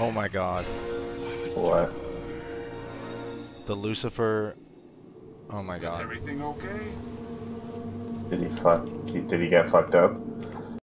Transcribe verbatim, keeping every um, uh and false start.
Oh my god. What? The Lucifer. Oh my Is god. everything okay? Did he fuck? Did he get fucked up?